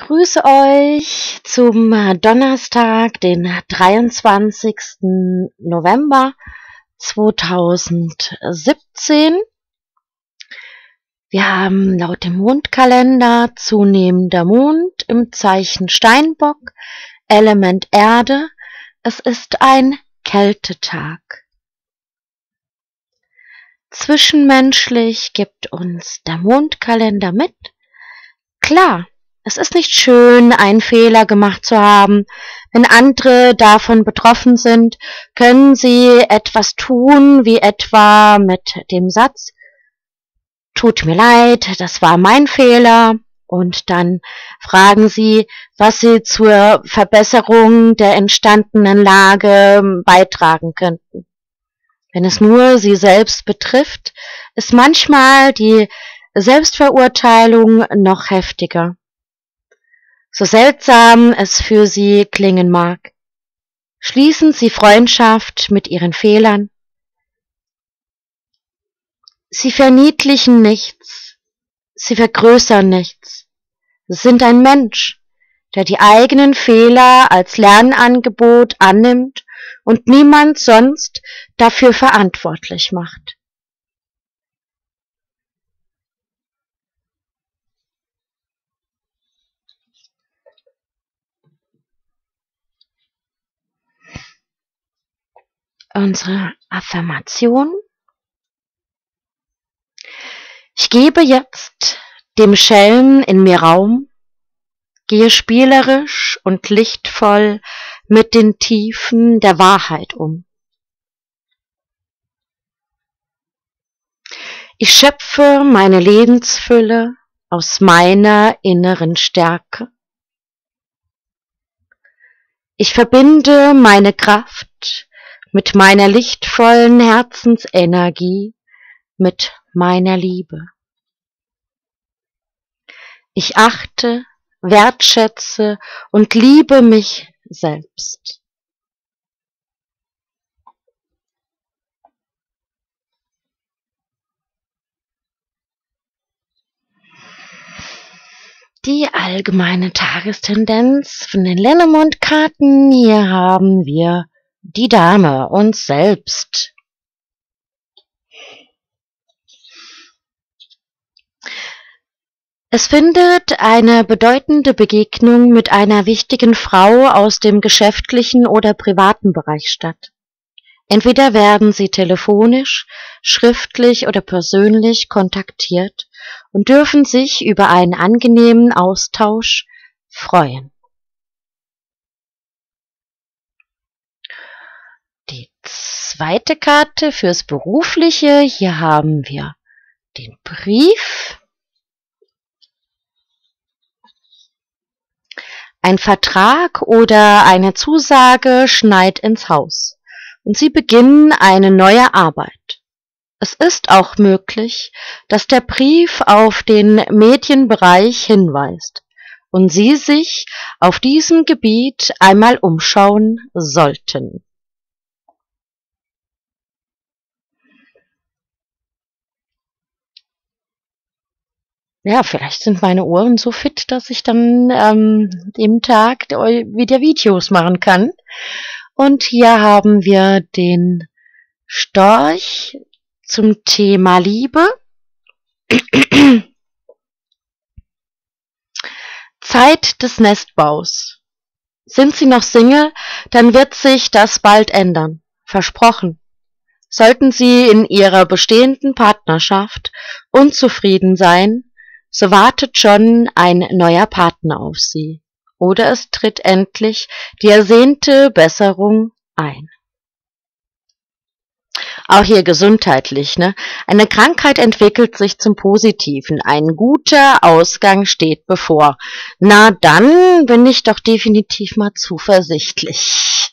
Grüße euch zum Donnerstag, den 23. November 2017. Wir haben laut dem Mondkalender zunehmender Mond im Zeichen Steinbock, Element Erde. Es ist ein Kältetag. Zwischenmenschlich gibt uns der Mondkalender mit. Klar, es ist nicht schön, einen Fehler gemacht zu haben. Wenn andere davon betroffen sind, können sie etwas tun, wie etwa mit dem Satz: Tut mir leid, das war mein Fehler. Und dann fragen sie, was sie zur Verbesserung der entstandenen Lage beitragen könnten. Wenn es nur sie selbst betrifft, ist manchmal die Selbstverurteilung noch heftiger. So seltsam es für sie klingen mag. Schließen Sie Freundschaft mit Ihren Fehlern. Sie verniedlichen nichts, sie vergrößern nichts. Sie sind ein Mensch, der die eigenen Fehler als Lernangebot annimmt und niemand sonst dafür verantwortlich macht. Unsere Affirmation: Ich gebe jetzt dem Schelm in mir Raum, gehe spielerisch und lichtvoll mit den Tiefen der Wahrheit um. Ich schöpfe meine Lebensfülle aus meiner inneren Stärke. Ich verbinde meine Kraft mit meiner lichtvollen Herzensenergie, mit meiner Liebe. Ich achte, wertschätze und liebe mich selbst. Die allgemeine Tagestendenz von den Lenormand-Karten. Hier haben wir die Dame, uns selbst. Es findet eine bedeutende Begegnung mit einer wichtigen Frau aus dem geschäftlichen oder privaten Bereich statt. Entweder werden Sie telefonisch, schriftlich oder persönlich kontaktiert und dürfen sich über einen angenehmen Austausch freuen. Die zweite Karte fürs Berufliche. Hier haben wir den Brief. Ein Vertrag oder eine Zusage schneit ins Haus und Sie beginnen eine neue Arbeit. Es ist auch möglich, dass der Brief auf den Medienbereich hinweist und Sie sich auf diesem Gebiet einmal umschauen sollten. Ja, vielleicht sind meine Ohren so fit, dass ich dann dem Tag wieder Videos machen kann. Und hier haben wir den Storch zum Thema Liebe. Zeit des Nestbaus. Sind Sie noch Single, dann wird sich das bald ändern. Versprochen. Sollten Sie in Ihrer bestehenden Partnerschaft unzufrieden sein, so wartet schon ein neuer Partner auf Sie. Oder es tritt endlich die ersehnte Besserung ein. Auch hier gesundheitlich, ne? Eine Krankheit entwickelt sich zum Positiven. Ein guter Ausgang steht bevor. Na, dann bin ich doch definitiv mal zuversichtlich.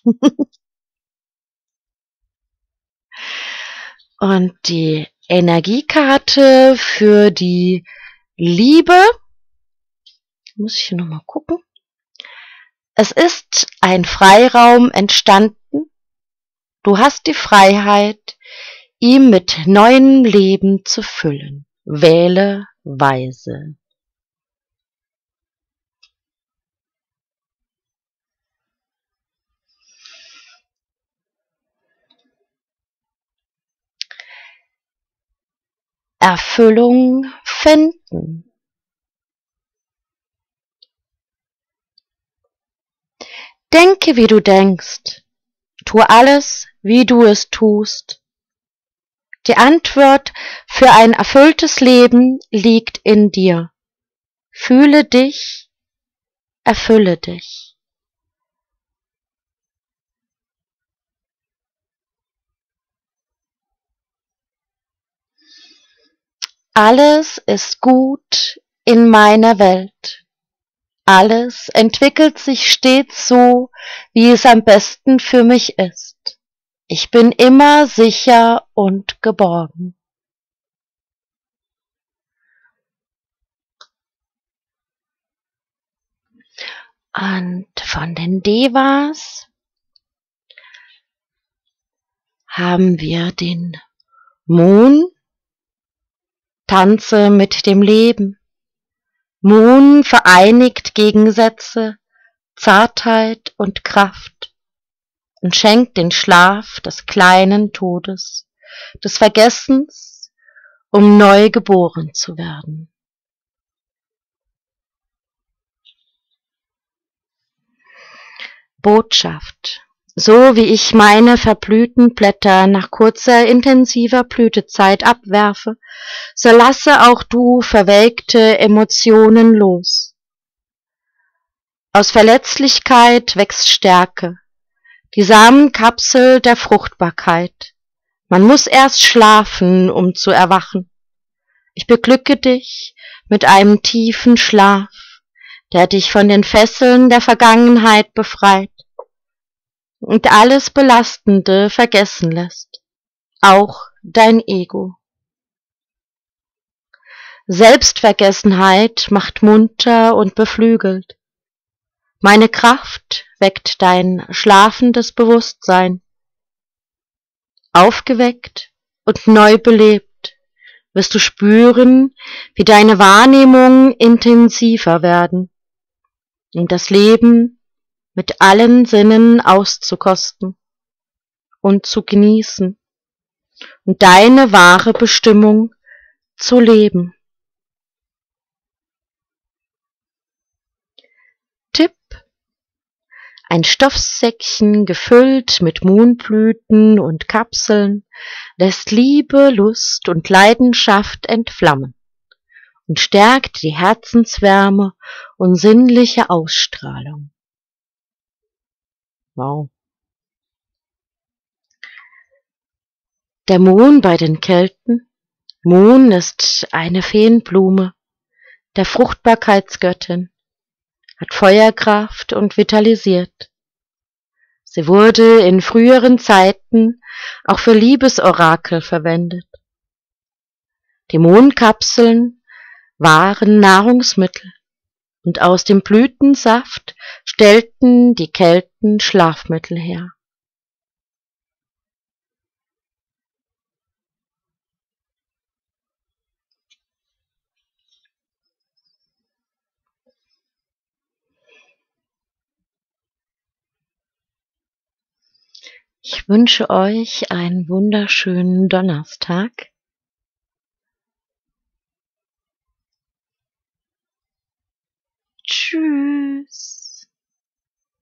Und die Energiekarte für die Liebe. Muss ich hier nochmal gucken. Es ist ein Freiraum entstanden. Du hast die Freiheit, ihn mit neuem Leben zu füllen. Wähle weise. Erfüllung finden. Denke, wie du denkst. Tu alles, wie du es tust. Die Antwort für ein erfülltes Leben liegt in dir. Fühle dich, erfülle dich. Alles ist gut in meiner Welt. Alles entwickelt sich stets so, wie es am besten für mich ist. Ich bin immer sicher und geborgen. Und von den Devas haben wir den Moon, tanze mit dem Leben. Moon vereinigt Gegensätze, Zartheit und Kraft und schenkt den Schlaf des kleinen Todes, des Vergessens, um neu geboren zu werden. Botschaft. So wie ich meine verblühten Blätter nach kurzer intensiver Blütezeit abwerfe, so lasse auch du verwelkte Emotionen los. Aus Verletzlichkeit wächst Stärke, die Samenkapsel der Fruchtbarkeit. Man muss erst schlafen, um zu erwachen. Ich beglücke dich mit einem tiefen Schlaf, der dich von den Fesseln der Vergangenheit befreit und alles Belastende vergessen lässt, auch dein Ego. Selbstvergessenheit macht munter und beflügelt. Meine Kraft weckt dein schlafendes Bewusstsein. Aufgeweckt und neu belebt wirst du spüren, wie deine Wahrnehmungen intensiver werden, um das Leben mit allen Sinnen auszukosten und zu genießen und deine wahre Bestimmung zu leben. Tipp: Ein Stoffsäckchen gefüllt mit Mohnblüten und Kapseln lässt Liebe, Lust und Leidenschaft entflammen und stärkt die Herzenswärme und sinnliche Ausstrahlung. Wow. Der Mohn bei den Kelten. Mohn ist eine Feenblume der Fruchtbarkeitsgöttin, hat Feuerkraft und vitalisiert. Sie wurde in früheren Zeiten auch für Liebesorakel verwendet. Die Mohnkapseln waren Nahrungsmittel und aus dem Blütensaft stellten die Kelten Schlafmittel her. Ich wünsche euch einen wunderschönen Donnerstag. Tschüss.